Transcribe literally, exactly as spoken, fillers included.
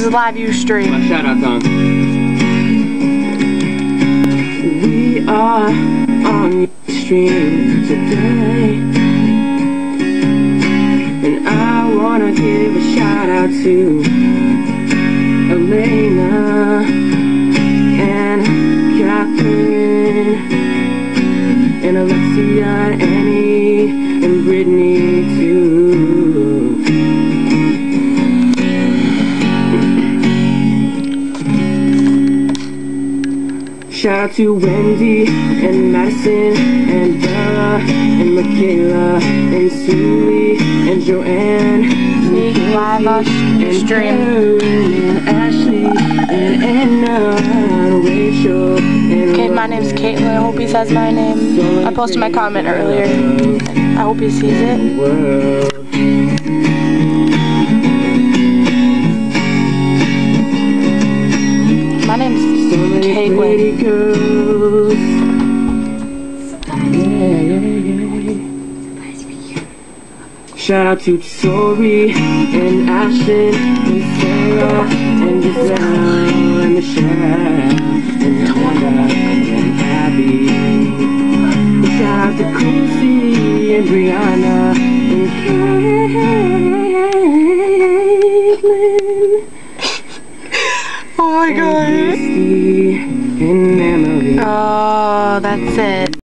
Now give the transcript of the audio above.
is a live view stream. My shout out song. We are on your stream today, and I wanna give a shout out to Elena and Catherine and Alexia, Annie, and Brittany too. Shout out to Wendy and Madison and Bella and Michaela and Sulie and Joanne. Live on stream. And Ashley and Anna and Rachel and Okay, my name's Caitlin. I hope he says my name. I posted my comment earlier. I hope he sees it. My name's Caitlin. Shout out to Tori and Ashton and Sarah and Giselle and Michelle and Amanda and Abby. Shout out to Chrissy and Brianna and Caitlin. Oh my god. And Christy and Emily. Oh, that's it.